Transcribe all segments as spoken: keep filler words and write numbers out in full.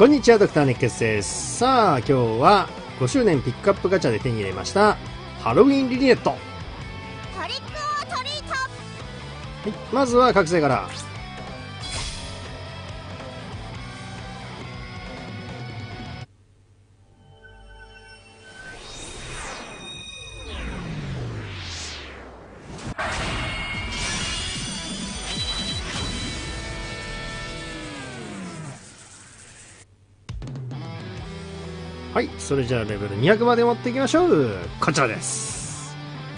こんにちは、ドクターネックスです。さあ、今日はごしゅうねんピックアップガチャで手に入れましたハロウィンリリネット。 トリックオアトリート。 はい、まずは覚醒から。はい、それじゃあレベルにひゃくまで持っていきましょう。こちらです。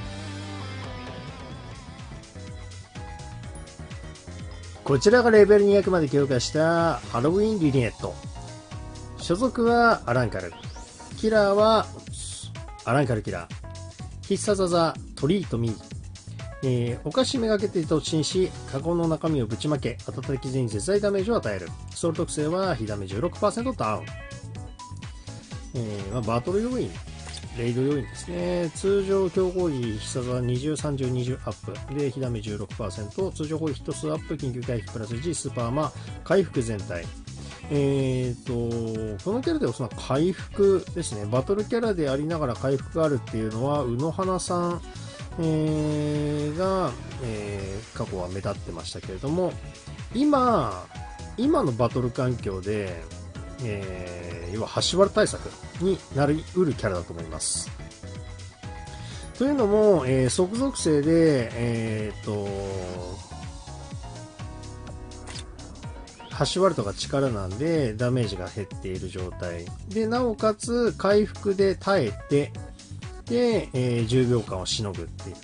こちらがレベルにひゃくまで強化したハロウィンリリネット。所属はアランカル、キラーはアランカルキラー、必殺技トリートミー、えー、お菓子めがけて突進しカゴの中身をぶちまけ当たった敵全員絶大ダメージを与える。ソウル特性は火ダメ じゅうろくパーセント ダウン。えーまあ、バトル要因、レイド要因ですね。通常強攻時必殺はにじゅう、さんじゅう、にじゅうアップで火ダメ じゅうろくパーセント、 通常攻撃ヒット数アップ、緊急回避プラスいち、スーパーマ回復全体。えーとこのキャラではその回復ですね。バトルキャラでありながら回復があるっていうのは宇野花さん、えー、が、えー、過去は目立ってましたけれども、今今のバトル環境でえー、要は橋割れ対策になりうるキャラだと思います。というのも、えー、即属性で、えー、と橋割れとか力なんでダメージが減っている状態で、なおかつ回復で耐えてで、えー、じゅうびょうかんをしのぐっていう。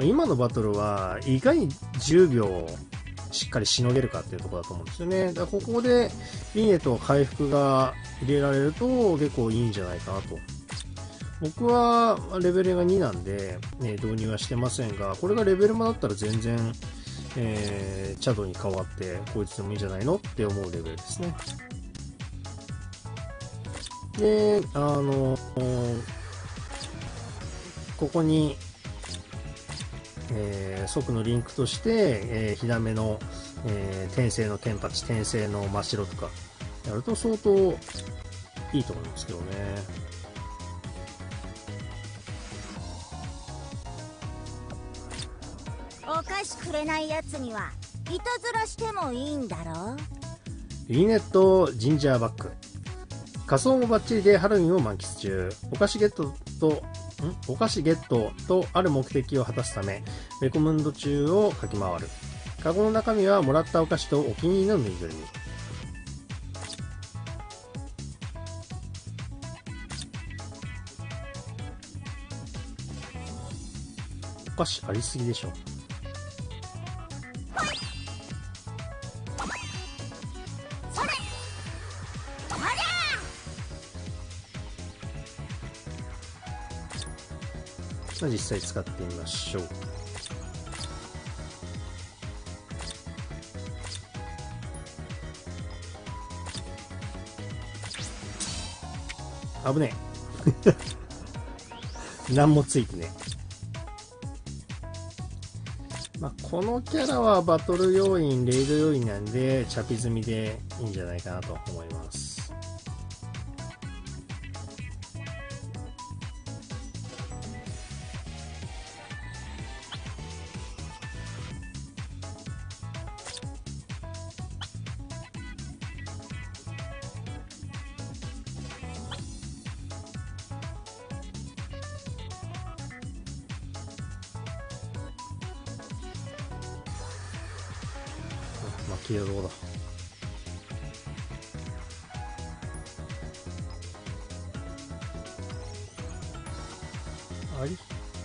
今のバトルはいかにじゅうびょうしっかりしのげるかっていうところだと思うんですよね。だからここでリネと回復が入れられると結構いいんじゃないかなと。僕はレベルがになんで、ね、導入はしてませんが、これがレベルもだったら全然、えー、チャドに変わってこいつでもいいんじゃないのって思うレベルですね。で、あのここにえー、即のリンクとして、えー、火ダメの、えー、転生のテンパチ、転生の真っ白とかやると相当いいと思いますけどね。 お菓子くれないやつにはいたずらしてもいいんだろう。 リリネットジンジャーバッグ。仮装もバッチリでハロウィンを満喫中。お菓子ゲットとんお菓子ゲットとある目的を果たすためレコメンド中を駆け回る。カゴの中身はもらったお菓子とお気に入りのぬいぐるみ。お菓子ありすぎでしょ。実際使ってみましょう。危ねえ何もついてね。まあ、このキャラはバトル要因、レイド要因なんでチャピ済みでいいんじゃないかなと思います。まあ、消えるとこだ。あり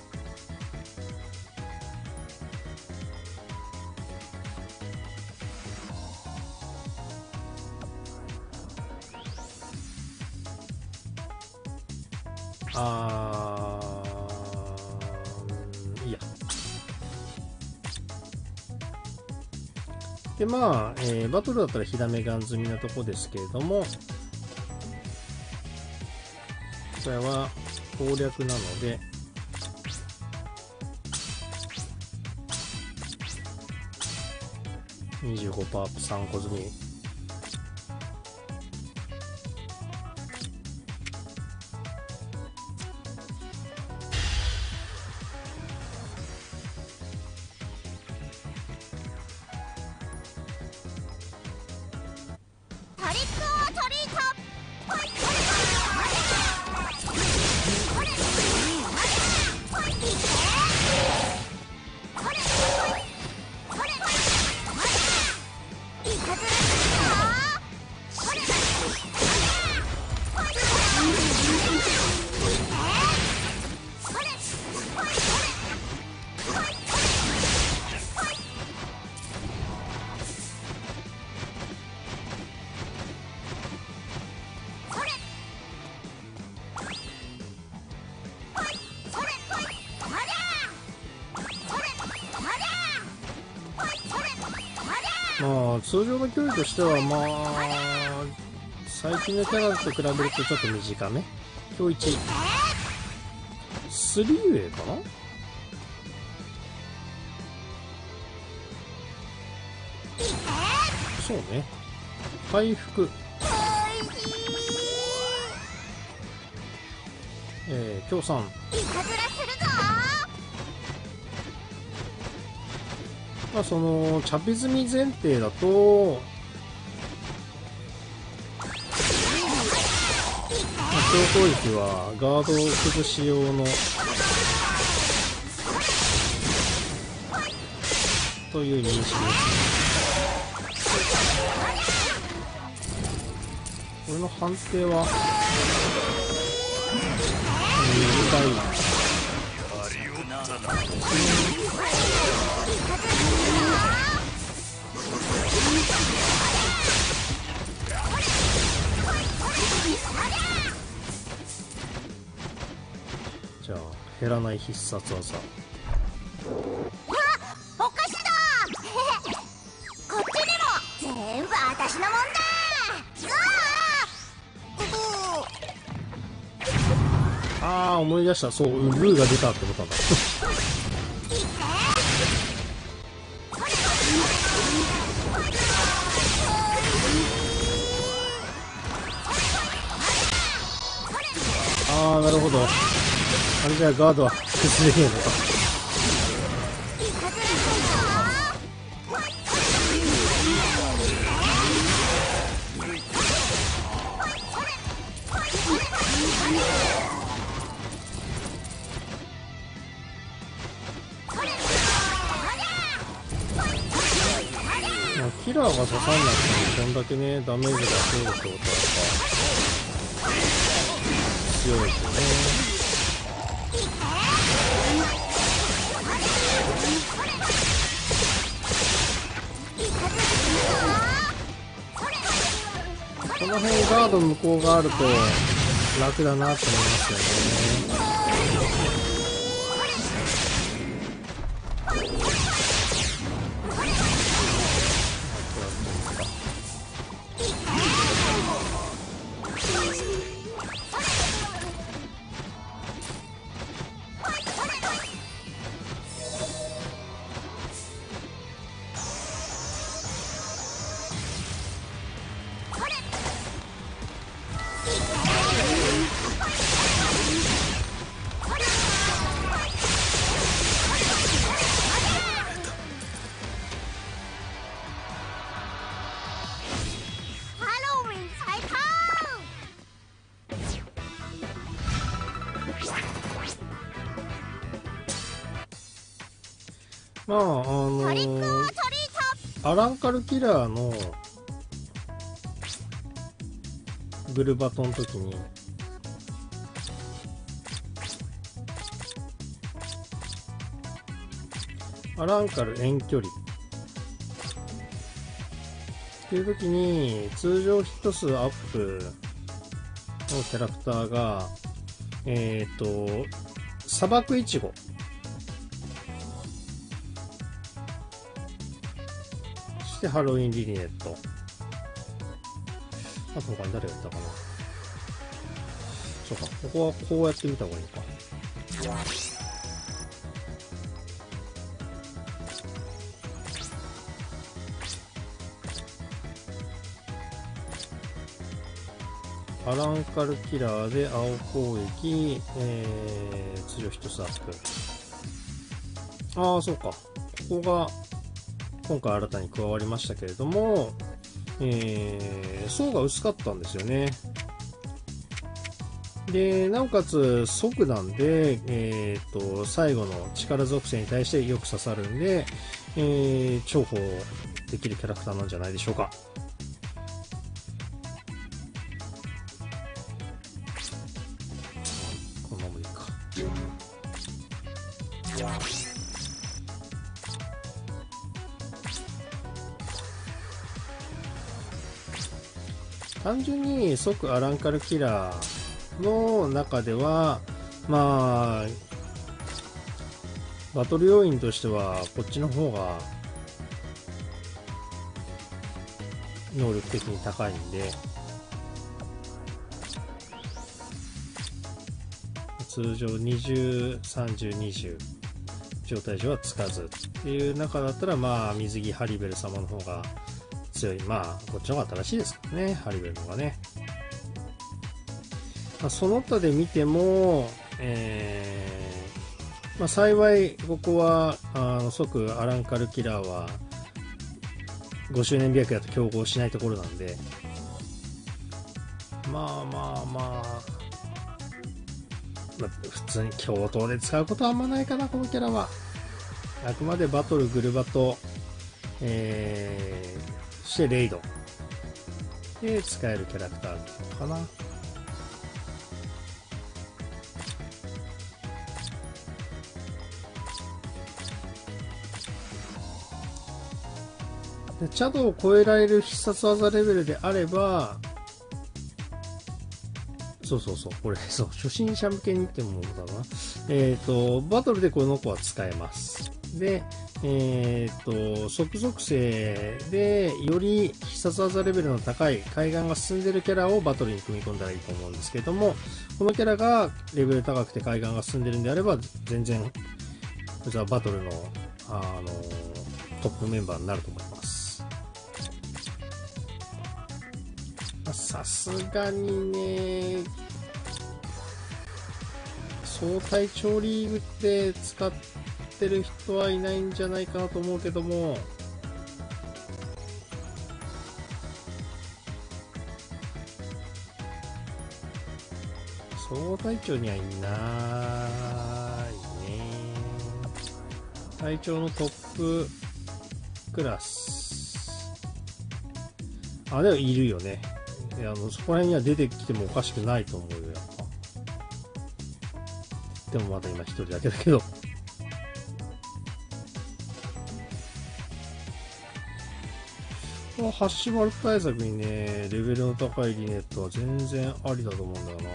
あーいいや。でまあ、えー、バトルだったら火ダメガン済みなとこですけれども、これは攻略なのでにじゅうごパーセント アップさんこ積みまあ通常の距離としては、まあ最近のキャラと比べるとちょっと短め。今日いちスリーウェイかな。そうね、回復、えー、強さん、 いたずらするぞ。 まあそのチャピ積み前提だと、強攻撃はガードを崩し用のという認識です。これの判定は短い。じゃあ減らない必殺技。 あ、お菓子だ。こっちにも全部私のもんだ。 ああ思い出した。そうルーが出たって思ったんだ。ああなるほど。あれじゃあガードは崩れねえのか。キラーが刺さんなくてもこんだけねダメージが増えるってことはやっぱ強いですよね。この辺ガード向こうがあると楽だなって思いますよね。まああのー、アランカルキラーのグルバトの時にアランカル遠距離っていう時に通常ヒット数アップのキャラクターがえっと砂漠イチゴそしてハロウィンリリネット、あと他に誰がいたかな。そうか、ここはこうやってみた方がいいか。アランカルキラーで青攻撃、えー、通常ヒットスアップ。ああ、そうか。ここが今回新たに加わりましたけれども、えー、層が薄かったんですよね。で、なおかつ即なんで、えー、と最後の力属性に対してよく刺さるんで、えー、重宝できるキャラクターなんじゃないでしょうか。このままいいか。単純に即アランカルキラーの中ではまあバトル要因としてはこっちの方が能力的に高いんで、通常にじゅう、さんじゅう、にじゅう状態上はつかずっていう中だったら、まあ水着ハリベル様の方が強い。まあこっちの方が正しいですからね、ハリベルの方がね。まあ、その他で見ても、えーまあ、幸いここはあの即アランカルキラーはごしゅうねん白夜と競合しないところなんで、まあまあまあ、まあ、普通に共闘で使うことはあんまないかな、このキャラは。あくまでバトル、グルバト、えー、そしてレイドで使えるキャラクターかな。でチャドを超えられる必殺技レベルであれば、そうそうそう、これ、そう、初心者向けにってものだな。えっと、バトルでこの子は使えます。で、えっと、即属性で、より必殺技レベルの高い海岸が進んでるキャラをバトルに組み込んだらいいと思うんですけども、このキャラがレベル高くて海岸が進んでるんであれば、全然、こちらバトルの、あの、トップメンバーになると思います。さすがにね、総体調リーグって使ってる人はいないんじゃないかなと思うけども、総隊長にはいないね。隊長のトップクラス、あ、でもいるよね。いや、あのそこら辺には出てきてもおかしくないと思うよ、やっぱ。でもまだ今一人だけだけど。このハッシュマル対策にね、レベルの高いリネットは全然ありだと思うんだよな。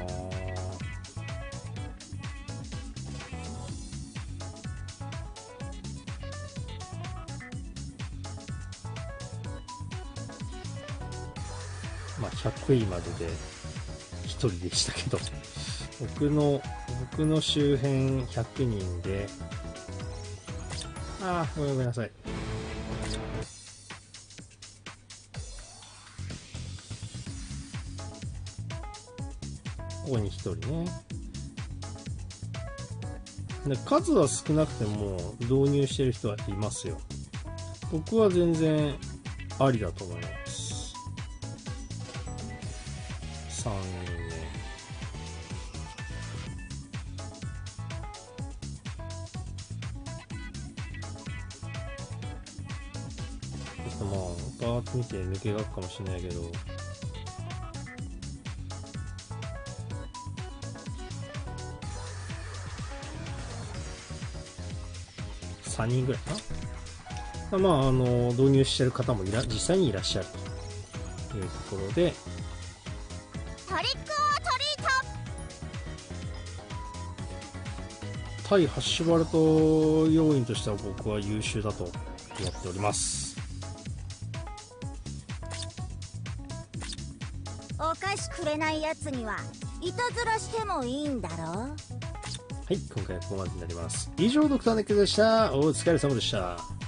まあひゃくいまででひとりでしたけど、僕の僕の周辺ひゃくにんで、ああ、ごめんなさい。ここにひとりね。で、数は少なくても導入してる人はいますよ。僕は全然ありだと思います。さんにんめ。ちょっとまあ、バーッと見て抜けがあくかもしれないけど、さんにんぐらいかな。まあ、あの、導入してる方もいら実際にいらっしゃるというところで、 トリックオアトリート。 対ハッシュバルト要員としては僕は優秀だと思っております。 お菓子くれないやつにはいたずらしてもいいんだろう。 はい、今回はここまでになります。以上、ドクターネックでした。お疲れ様でした。